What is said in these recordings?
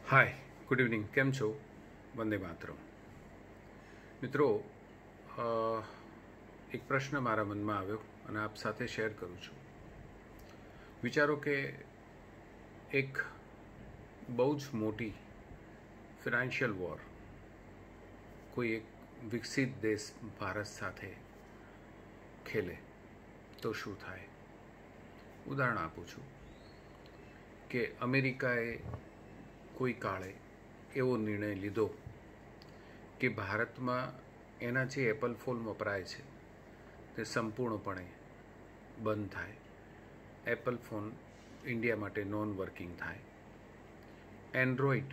હાય, good evening. કેમ છો? વંદે માતરમ. મિત્રો, એક પ્રશ્ન મારા મનમાં આવ્યો અને આપ સાથે શેર કરું છું. વિચારો કે એક બહુ જ મોટી ફિનાન્શિયલ વોર કોઈ એક વિકસિત દેશ ભારત સાથે ખેલે તો શું થાય. ઉદાહરણ આપું છું કે અમેરિકાએ કોઈ કાળે એવો નિર્ણય લીધો કે ભારતમાં એના જે એપલ ફોન વપરાય છે તે સંપૂર્ણપણે બંધ થાય. એપલ ફોન ઇન્ડિયા માટે નોન વર્કિંગ થાય. એન્ડ્રોઈડ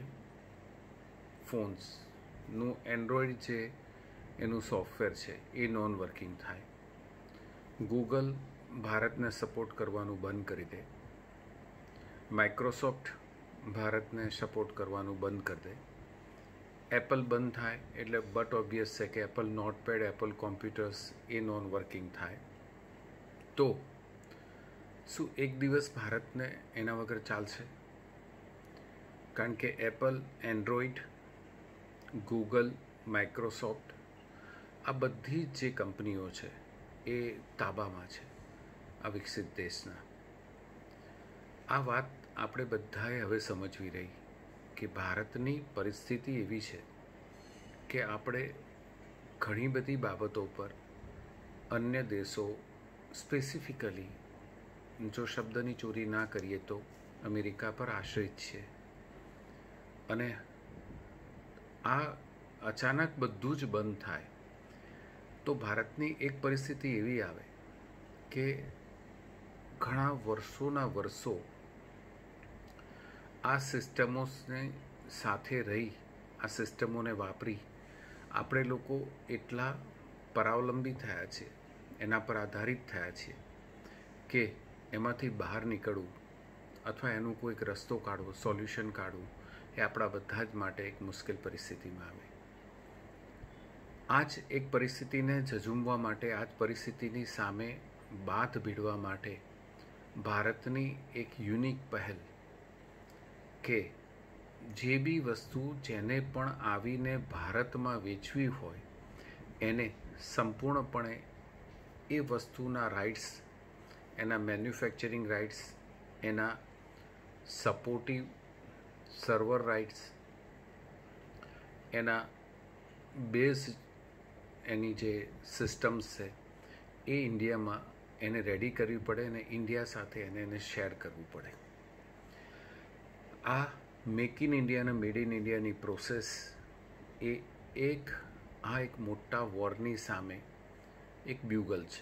ફોન્સનું એન્ડ્રોઈડ જે એનું સોફ્ટવેર છે એ નોન વર્કિંગ થાય. ગૂગલ ભારતને સપોર્ટ કરવાનું બંધ કરી દે. માઇક્રોસોફ્ટ ભારતને સપોર્ટ કરવાનું બંધ કરી દે. એપલ બંધ થાય એટલે બટ ઓબ્વિયસ છે કે એપલ નોટપેડ, એપલ કોમ્પ્યુટર્સ એ નોન વર્કિંગ થાય. તો શું એક દિવસ ભારતને એના વગર ચાલશે? કારણ કે એપલ, એન્ડ્રોઈડ, ગૂગલ, માઇક્રોસોફ્ટ આ બધી જે કંપનીઓ છે એ તાબામાં છે આ વિકસિત દેશના. આ વાત આપણે બધાએ હવે સમજવી રહી કે ભારતની પરિસ્થિતિ એવી છે કે આપણે ઘણી બધી બાબતો પર અન્ય દેશો, સ્પેસિફિકલી જો શબ્દની ચોરી ના કરીએ તો અમેરિકા પર આશ્રિત છે. અને આ અચાનક બધું જ બંધ થાય તો ભારતની એક પરિસ્થિતિ એવી આવે કે ઘણા વર્ષોના વર્ષો આ સિસ્ટમોને સાથે રહી, આ સિસ્ટમોને વાપરી આપણે લોકો એટલા પરાવલંબી થયા છે, એના પર આધારિત થયા છીએ કે એમાંથી બહાર નીકળવું અથવા એનું કોઈક રસ્તો કાઢવો, સોલ્યુશન કાઢવું એ આપણા બધા જ માટે એક મુશ્કેલ પરિસ્થિતિમાં આવે. આ જ એક પરિસ્થિતિને ઝઝૂમવા માટે, આ જ પરિસ્થિતિની સામે બાથ ભીડવા માટે ભારતની એક યુનિક પહેલ કે જે બી વસ્તુ જેને પણ આવીને ભારતમાં વેચવી હોય એને સંપૂર્ણપણે એ વસ્તુના રાઇટ્સ, એના મેન્યુફેક્ચરિંગ રાઇટ્સ, એના સપોર્ટિવ સર્વર રાઇટ્સ, એના બેઝ, એની જે સિસ્ટમ્સ છે એ ઇન્ડિયામાં એને રેડી કરવી પડે અને ઇન્ડિયા સાથે એને શેર કરવું પડે. આ મેક ઇન ઇન્ડિયા અને મેડ ઇન ઇન્ડિયાની પ્રોસેસ એ એક મોટા વોરની સામે એક બ્યુગલ છે.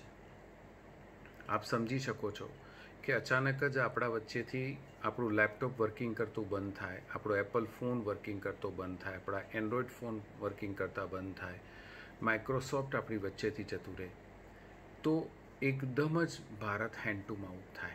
આપ સમજી શકો છો કે અચાનક જ આપણા વચ્ચેથી આપણું લેપટોપ વર્કિંગ કરતું બંધ થાય, આપણો એપલ ફોન વર્કિંગ કરતો બંધ થાય, આપણા એન્ડ્રોઈડ ફોન વર્કિંગ કરતા બંધ થાય, માઇક્રોસોફ્ટ આપણી વચ્ચેથી જતું રહે, તો એકદમ જ ભારત હેન્ડ ટુ માઉથ થાય.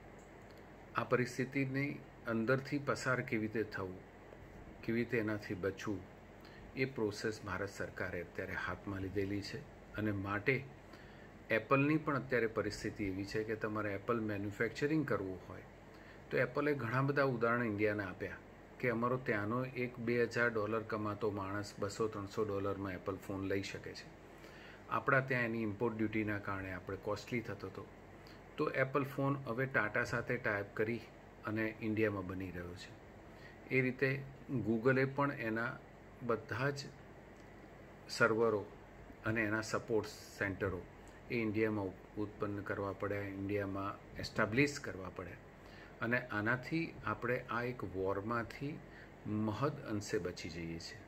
આ પરિસ્થિતિની અંદરથી પસાર કેવી રીતે થવું, કેવી રીતે એનાથી બચવું, એ પ્રોસેસ ભારત સરકારે અત્યારે હાથમાં લીધેલી છે. અને માટે એપલની પણ અત્યારે પરિસ્થિતિ એવી છે કે તમારે એપલ મેન્યુફેક્ચરિંગ કરવું હોય તો એપલે ઘણા બધા ઉદાહરણ ઇન્ડિયાને આપ્યા કે અમારો ત્યાંનો $1,000-2,000 કમાતો માણસ $200-300 એપલ ફોન લઈ શકે છે. આપણા ત્યાં એની ઇમ્પોર્ટ ડ્યુટીના કારણે આપણે કોસ્ટલી થતો હતો. તો એપલ ફોન હવે ટાટા સાથે ટાઈપ કરી અને ઇન્ડિયામાં બની રહ્યો છે. એ રીતે ગૂગલે પણ એના બધા જ સર્વરો અને એના સપોર્ટ સેન્ટરો એ ઇન્ડિયામાં ઉત્પન્ન કરવા પડ્યા, ઇન્ડિયામાં એસ્ટાબ્લિશ કરવા પડ્યા. અને આનાથી આપણે આ એક વોરમાંથી મહદ અંશે બચી જઈએ છીએ.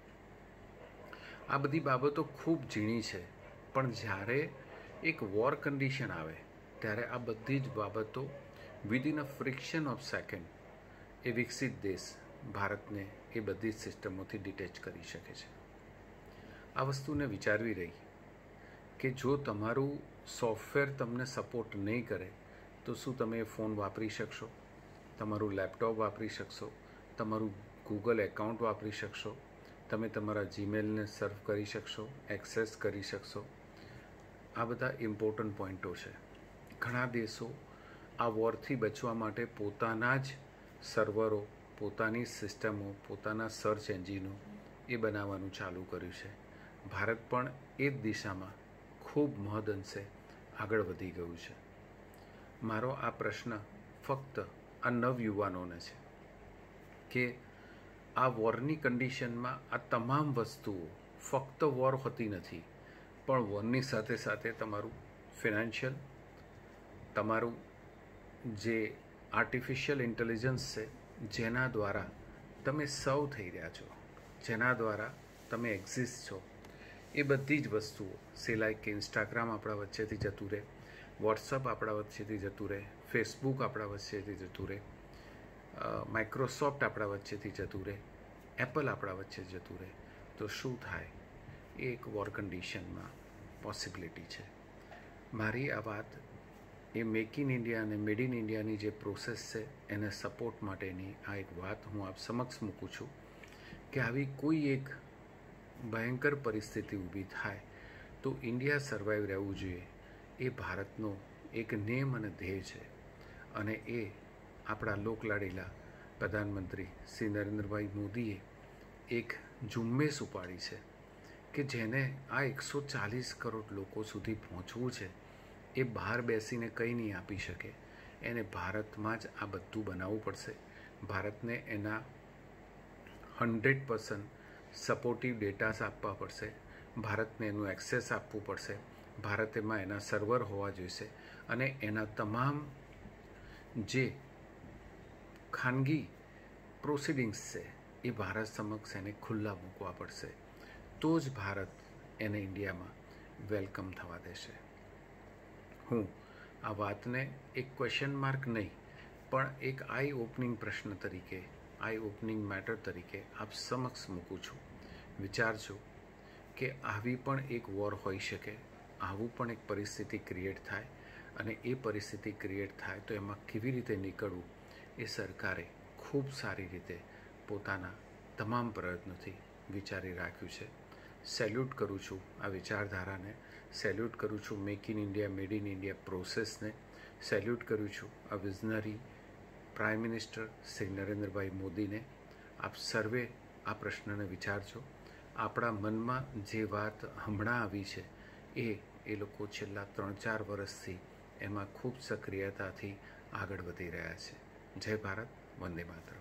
આ બધી બાબતો ખૂબ ઝીણી છે, પણ જ્યારે એક વોર કન્ડિશન આવે ત્યારે આ બધી જ બાબતો within a friction of second એ વિકસિત દેશ ભારતને એ બધી જ સિસ્ટમોથી ડિટેચ કરી શકે છે. આ વસ્તુને વિચારવી રહી કે જો તમારું સોફ્ટવેર તમને સપોર્ટ નહીં કરે તો શું તમે એ ફોન વાપરી શકશો, તમારું લેપટોપ વાપરી શકશો, તમારું ગૂગલ એકાઉન્ટ વાપરી શકશો, તમે તમારા જીમેલને સર્વ કરી શકશો, એક્સેસ કરી શકશો? આ બધા ઇમ્પોર્ટન્ટ પોઈન્ટો છે. ઘણા દેશો આ વોરથી બચવા માટે પોતાના જ સર્વરો પોતાની સિસ્ટમો, પોતાના સર્ચ એન્જિનો એ બનાવવાનું ચાલુ કર્યું છે. ભારત પણ એ જ દિશામાં ખૂબ મહદઅંશે આગળ વધી ગયું છે. મારો આ પ્રશ્ન ફક્ત આ નવયુવાનોને છે કે આ વોરની કન્ડિશનમાં આ તમામ વસ્તુઓ ફક્ત વોર હોતી નથી, પણ વોરની સાથે સાથે તમારું ફિનાન્શિયલ, તમારું જે આર્ટિફિશિયલ ઇન્ટેલિજન્સ છે, જેના દ્વારા તમે સર્વ થઈ રહ્યા છો, જેના દ્વારા તમે એક્ઝિસ્ટ છો, એ બધી જ વસ્તુઓ સિલાય કે ઇન્સ્ટાગ્રામ આપણા વચ્ચેથી જતું રહે, વોટ્સઅપ આપણા વચ્ચેથી જતું રહે, ફેસબુક આપણા વચ્ચેથી જતું રહે, માઇક્રોસોફ્ટ આપણા વચ્ચેથી જતું રહે, એપલ આપણા વચ્ચે જતું રહે, તો શું થાય? એ એક વોર કન્ડિશનમાં પોસિબિલિટી છે. મારી આ વાત એ મેક ઇન ઇન્ડિયા અને મેડ ઇન ઇન્ડિયાની જે પ્રોસેસ છે એને સપોર્ટ માટેની આ એક વાત હું આપ સમક્ષ મૂકું છું કે આવી કોઈ એક ભયંકર પરિસ્થિતિ ઊભી થાય તો ઇન્ડિયા સર્વાઈવ રહેવું જોઈએ. એ ભારતનો એક નેમ અને ધ્યેય છે, અને એ આપણા લોકલાડીલા પ્રધાનમંત્રી શ્રી નરેન્દ્રભાઈ મોદીએ એક ઝુંબેશ ઉપાડી છે કે જેને આ 140 કરોડ લોકો સુધી પહોંચવું છે. એ બહાર બેસીને કંઈ નહીં આપી શકે, એને ભારતમાં જ આ બધું બનાવવું પડશે. ભારતને એના 100% સપોર્ટિવ ડેટાસ આપવા પડશે, ભારતને એનું એક્સેસ આપવું પડશે, ભારતમાં એના સર્વર હોવા જોઈશે, અને એના તમામ જે ખાનગી પ્રોસિડિંગ્સ છે એ ભારત સમક્ષ એને ખુલ્લા મૂકવા પડશે. તો જ ભારત એને ઇન્ડિયામાં વેલકમ થવા દેશે. હું આ વાતને એક ક્વેશ્ચન માર્ક નહીં, પણ એક આઈ ઓપનિંગ પ્રશ્ન તરીકે, આઈ ઓપનિંગ મેટર તરીકે આપ સમક્ષ મૂકું છું. વિચારજો કે આવી પણ એક વોર હોઈ શકે, આવું પણ એક પરિસ્થિતિ ક્રિએટ થાય, અને એ પરિસ્થિતિ ક્રિએટ થાય તો એમાં કેવી રીતે નીકળવું એ સરકારે ખૂબ સારી રીતે પોતાના તમામ પ્રયત્નોથી વિચારી રાખ્યું છે. સેલ્યુટ કરું છું આ વિચારધારાને, સેલ્યુટ કરું છું make in India, made in India પ્રોસેસને, સેલ્યુટ કરું છું આ વિઝનરી પ્રાઇમ મિનિસ્ટર શ્રી નરેન્દ્રભાઈ મોદીને. આપ સર્વે આ પ્રશ્નને વિચારજો. આપણા મનમાં જે વાત હમણાં આવી છે એ લોકો છેલ્લા 3-4 વર્ષથી એમાં ખૂબ સક્રિયતાથી આગળ વધી રહ્યા છે. જય ભારત, વંદે માતરમ.